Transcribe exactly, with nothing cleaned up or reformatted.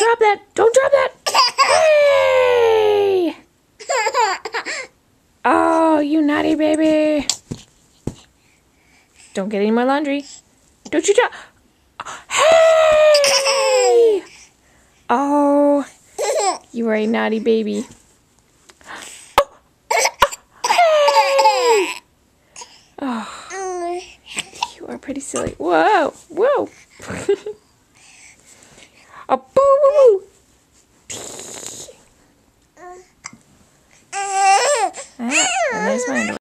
drop that. Don't drop that. Hey! Oh, you naughty baby. Don't get any more laundry. Don't you drop. Hey! Oh, you are a naughty baby. Oh, you are pretty silly. Whoa, whoa. Oh, boo, boo, boo. Ah, a nice mind.